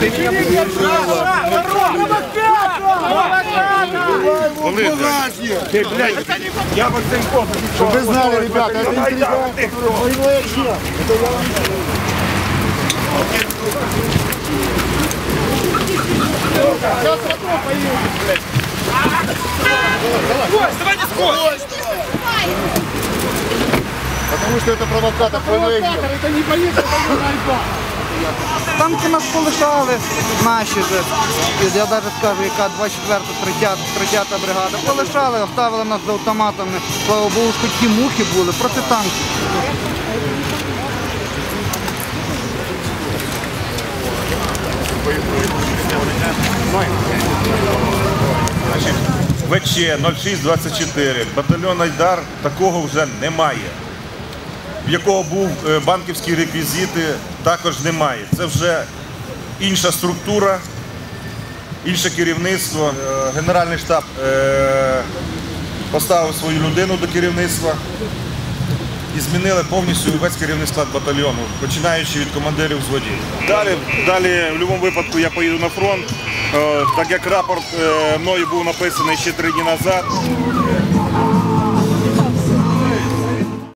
Ты, блядь, я вот этим кодом. Чтобы вы знали, ребята, это интрига. Потому что это провокатор. Это не полиция, это борьба. Танки нас полишали, наші же. Я навіть скажу, яка 24-та, 30-та бригада. Полишали, оставили нас з автоматами. Слава Богу, хоч ті мухи були, проти танків. ВЧ 0624, батальйон Айдар, такого вже немає. В якого був банківські реквізити, також немає. Це вже інша структура, інше керівництво. Генеральний штаб поставив свою людину до керівництва і змінили повністю весь керівний склад батальйону, починаючи від командирів взводів. Далі, в будь-якому випадку, я поїду на фронт, так як рапорт мною був написаний ще 3 дні назад.